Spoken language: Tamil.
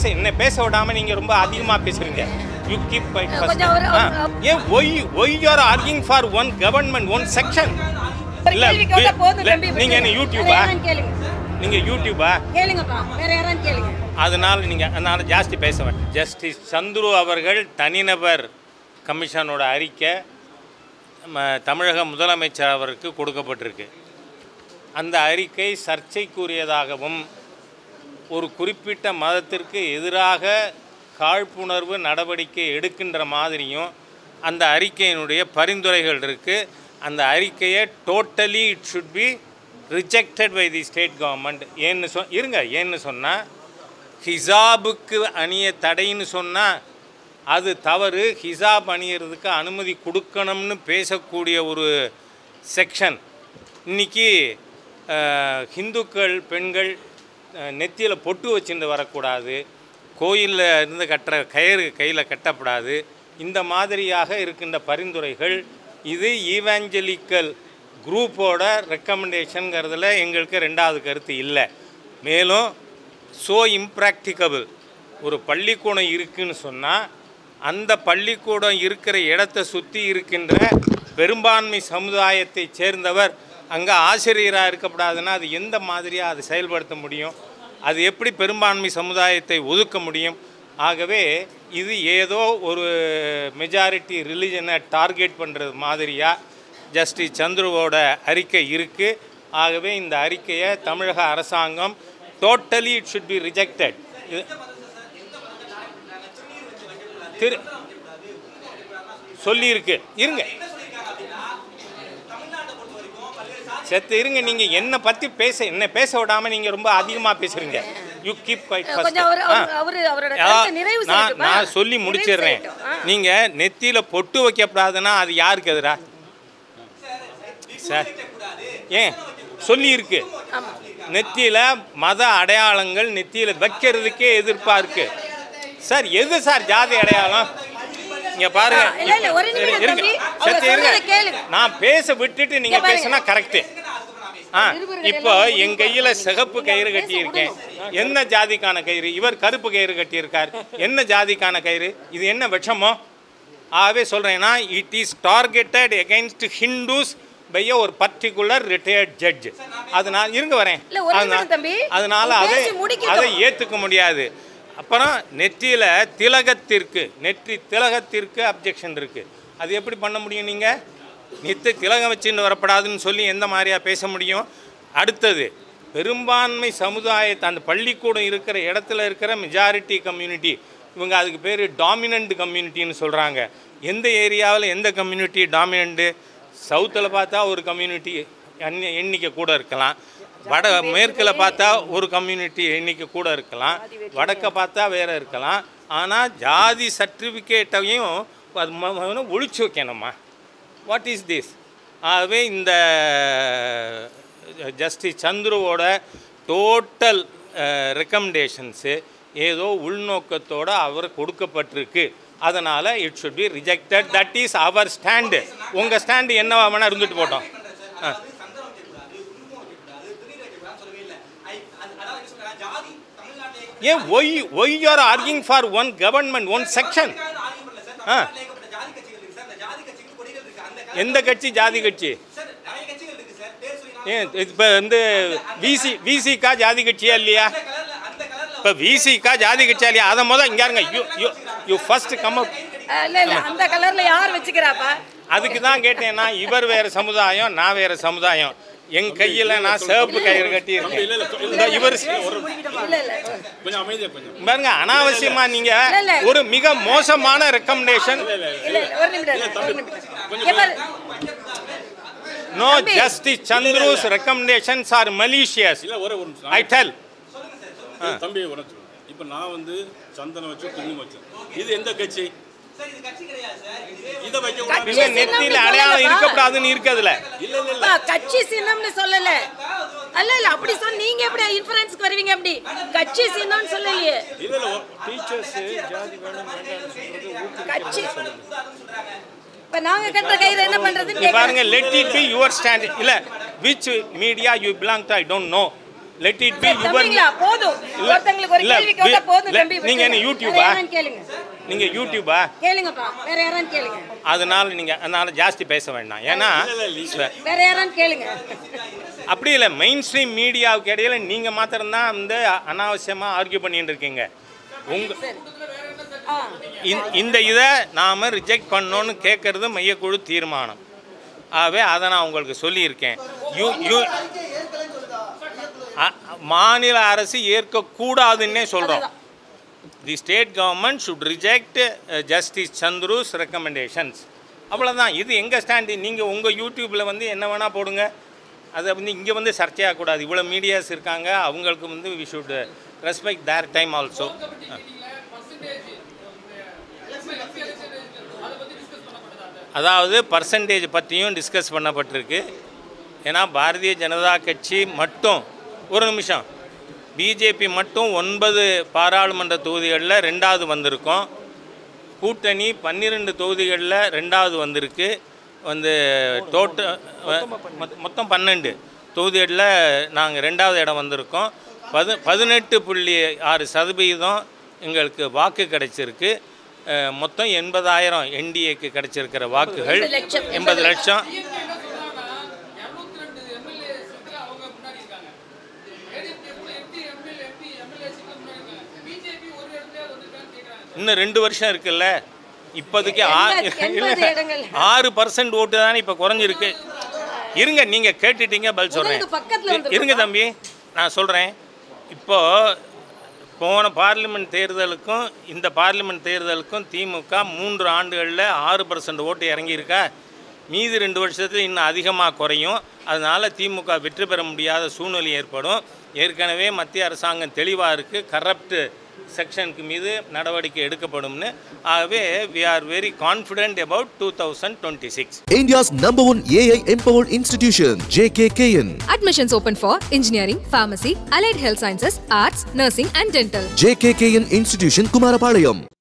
என்ன பேச விடாம நீங்க ரொம்ப அதிகமா பேசுறீங்க. You keep quiet first. Why you are arguing for one government, one section? இல்ல நீங்க என்ன யூடியூபா? நீங்க யூடியூபா? கேளுங்கப்பா, வேற யாராவது கேளுங்க. அதனால ஜாஸ்தி பேசவேன். ஜஸ்டிஸ் சந்துரு அவர்கள் தனிநபர் கமிஷனோட அறிக்கை தமிழக முதலமைச்சர் அவருக்கு கொடுக்கப்பட்டிருக்கு. அந்த அறிக்கை சர்ச்சைக்குரியதாகவும் ஒரு குறிப்பிட்ட மதத்திற்கு எதிராக காழ்ப்புணர்வு நடவடிக்கை எடுக்கின்ற மாதிரியும் அந்த அறிக்கையினுடைய பரிந்துரைகள் இருக்குது. அந்த அறிக்கையை totally it should be rejected by the state government. ஏன்னு சொன்னால் ஹிஜாபுக்கு அணிய தடைன்னு சொன்னால் அது தவறு. ஹிஜாப் அணியறதுக்கு அனுமதி கொடுக்கணும்னு பேசக்கூடிய ஒரு செக்ஷன். இன்றைக்கி ஹிந்துக்கள் பெண்கள் நெத்தியில் பொட்டு வச்சுட்டு வரக்கூடாது, கோயிலில் இருந்து கட்டுற கயிறு கையில் கட்டப்படாது, இந்த மாதிரியாக இருக்கின்ற பரிந்துரைகள் இது ஈவாஞ்சலிக்கல் குரூப்போட ரெக்கமெண்டேஷனுங்கிறதுல எங்களுக்கு ரெண்டாவது கருத்து இல்லை. மேலும் ஸோ இம்ப்ராக்டிகபிள் ஒரு பள்ளிக்கூடம் இருக்குதுன்னு சொன்னால் அந்த பள்ளிக்கூடம் இருக்கிற இடத்தை சுற்றி இருக்கின்ற பெரும்பான்மை சமுதாயத்தை சேர்ந்தவர் அங்கே ஆசிரியராக இருக்கப்படாதுன்னா அது எந்த மாதிரியாக அது செயல்படுத்த முடியும்? அது எப்படி பெரும்பான்மை சமுதாயத்தை ஒதுக்க முடியும்? ஆகவே இது ஏதோ ஒரு மெஜாரிட்டி ரிலிஜனை டார்கெட் பண்ணுறது மாதிரியாக ஜஸ்டிஸ் சந்துருவோட அறிக்கை இருக்குது. ஆகவே இந்த அறிக்கையை தமிழக அரசாங்கம் totally it should be rejected. சொல்லியிருக்கு. இருங்க செத்து இருங்க. நீங்கள் என்னை பற்றி என்ன பேச விடாமல் நீங்கள் ரொம்ப அதிகமாக பேசுகிறீங்க. You keep quiet first. நான் சொல்லி முடிச்சிடுறேன். நீங்கள் நெத்தியில் பொட்டு வைக்கப்படாதுன்னா அது யாருக்கு எதிரா சார்? ஏன் சொல்லியிருக்கு. நெத்தியில் மத அடையாளங்கள் நெத்தியில் வைக்கிறதுக்கே எதிர்ப்பாக இருக்குது சார். எது சார் ஜாதி அடையாளம்? இங்கே பாருங்க, நான் பேச விட்டுட்டு நீங்கள் பேசினா கரெக்டு. இப்போ என் கையில் சிகப்பு கயிறு கட்டியிருக்கேன். என்ன ஜாதிக்கான கயிறு? இவர் கருப்பு கயிறு கட்டியிருக்கார். என்ன ஜாதிக்கான கயிறு? இது என்ன விஷமோ? ஆகவே சொல்கிறேன்னா it is targeted against Hindus by ஒரு பர்டிகுலர் ரிட்டையர்ட் ஜட்ஜ். அதனால் இருங்க வரேன். அதனால் அதை ஏற்றுக்க முடியாது. அப்புறம் நெற்றியில் நெற்றி திலகத்திற்கு அப்ஜெக்ஷன் இருக்குது. அது எப்படி பண்ண முடியும்? நீங்கள் நித்திய திலகம் வச்சுன்னு வரப்படாதுன்னு சொல்லி எந்த மாதிரியாக பேச முடியும்? அடுத்தது பெரும்பான்மை சமுதாயத்தை அந்த பள்ளிக்கூடம் இருக்கிற இடத்துல இருக்கிற மெஜாரிட்டி கம்யூனிட்டி, இவங்க அதுக்கு பேர் டாமினண்ட் கம்யூனிட்டின்னு சொல்கிறாங்க. எந்த ஏரியாவில் எந்த கம்யூனிட்டி டாமினண்ட்டு? சவுத்தில் பார்த்தா ஒரு கம்யூனிட்டி எண்ணிக்கை கூட இருக்கலாம், மேற்கில் பார்த்தா ஒரு கம்யூனிட்டி எண்ணிக்கை கூட இருக்கலாம், வடக்க பார்த்தா வேறு இருக்கலாம். ஆனால் ஜாதி சர்டிஃபிகேட்டையும் அது ஒழிச்சு வைக்கணுமா? What is this? ஆகவே இந்த ஜஸ்டிஸ் சந்துருவோட டோட்டல் ரெக்கமெண்டேஷன்ஸு ஏதோ உள்நோக்கத்தோடு அவர் கொடுக்கப்பட்டிருக்கு. அதனால் it should be rejected. That is our stand. உங்கள் ஸ்டாண்டு என்னவா வேணால் இருந்துட்டு போட்டோம். ஏன் why you are arguing for one government, one section? எந்த கட்சி ஜாதி கட்சி? ஏன் இப்போ வந்து விசிகா ஜாதி கட்சியா இல்லையா? இப்போ விசிகா ஜாதி கட்சியா இல்லையா? அதை முதல் இங்கே இருங்க. You first come out. அந்த கலர்ல யார் வச்சுக்கிறாப்பா? அதுக்கு தான் கேட்டேன்னா இவர் வேறு சமுதாயம், நான் வேறு சமுதாயம். என் கையில் நான் சிவப்பு கயிறு கட்டி இருக்கேன். இவர் பாருங்க, அனாவசியமா நீங்க ஒரு மிக மோசமான recommendation. No, Justice Chandru's recommendations are malicious. I tell. தம்பி உனக்கு இப்போ நான் வந்து சந்தனம் வச்சு குங்குமம் வச்சேன். இது எந்த கட்சி? நெத்தியில அடையாளம் இருக்கக்கூடாதுன்னு இருக்குதுல. கட்சி சின்னம்னு சொல்லல. அல்ல அப்படி சொன்ன நீங்க எப்படி இன்ஃபரன்ஸ்க்கு வருவீங்க? அப்படி கட்சி சின்னம்னு சொல்லலையே. இல்ல டீச்சர்ஸ் ஜாதி வேணும் வேண்டாம்னு சொல்றது கட்சி. இப்ப நாங்க கட்ட கயிறு என்ன பண்றதுன்னு பாருங்க. let it be your stand. இல்ல which media you belong to I don't know. Let it be your தம்பிங்களா போதும் ஒருத்தங்களுக்கு ஒரு கேள்வி கேட்டா போதும் தம்பி நீங்க என்ன யூடியூபா கேளுங்க நீங்க யூடியூபா கேளுங்கப்பா வேற யாரான்னு கேளுங்க அதனால ஜாஸ்தி பேச வேண்டாம் ஏன்னா வேற யாரான்னு கேளுங்க அப்படி இல்லை மெயின் ஸ்ட்ரீம் மீடியாவுக்கு இடையில நீங்க மாத்திரம் தான் வந்து அனாவசியமா ஆர்கியூ பண்ணிட்டு இருக்கீங்க இந்த இதை நாம ரிஜெக்ட் பண்ணோன்னு கேட்கறது மையக்குழு தீர்மானம் ஆகவே அதை நான் உங்களுக்கு சொல்லியிருக்கேன் மாநில அரசு ஏற்கக்கூடாதுன்னே சொல்கிறோம் the state government should reject justice Chandru's recommendations அவ்வளோதான் இது எங்கள் ஸ்டாண்டு நீங்கள் உங்கள் யூடியூப்பில் வந்து என்ன வேணால் போடுங்க அதை வந்து இங்கே வந்து சர்ச்சையாகக்கூடாது இவ்வளோ மீடியாஸ் இருக்காங்க அவங்களுக்கு வந்து we should respect their time also அதாவது பர்சன்டேஜ் பற்றியும் டிஸ்கஸ் பண்ணப்பட்டிருக்கு ஏன்னா பாரதிய ஜனதா கட்சி மட்டும் ஒரு நிமிஷம் பிஜேபி மட்டும் 9 பாராளுமன்ற தொகுதிகளில் 2வது வந்திருக்கோம் கூட்டணி 12 தொகுதிகளில் 2வது வந்திருக்கு வந்து மொத்தம் 12 தொகுதிகளில் நாங்கள் 2வது இடம் வந்திருக்கோம் 18.6% எங்களுக்கு வாக்கு கிடைச்சிருக்கு மொத்தம் 80,000 என்டிஏக்கு கிடைச்சிருக்கிற வாக்குகள் 80 லட்சம் இன்னும் 2 வருஷம் இருக்குல்ல இப்போதைக்கு 6% ஓட்டு தானே இப்போ குறைஞ்சிருக்கு இருங்க நீங்கள் கேட்டுட்டீங்க பதில் சொல்கிறேன் இருங்க தம்பி நான் சொல்கிறேன் இப்போது போன பார்லிமெண்ட் தேர்தலுக்கும் இந்த பார்லிமெண்ட் தேர்தலுக்கும் திமுக 3 ஆண்டுகளில் 6% ஓட்டு இறங்கியிருக்கா மீதி 2 வருஷத்தில் இன்னும் அதிகமாக குறையும் அதனால் திமுக வெற்றி பெற முடியாத சூழ்நிலை ஏற்படும் ஏற்கனவே மத்திய அரசாங்கம் தெளிவாக இருக்குது கரப்ட் செக்ஷனுக்கு மீது நடவடிக்கை எடுக்கப்படும்னு ஆகவே we are very confident about 2026 India's #1 AI empowered institution JKKN Admissions open for engineering, pharmacy, allied health sciences, arts, nursing and dental. JKKN Institution Kumarapalayam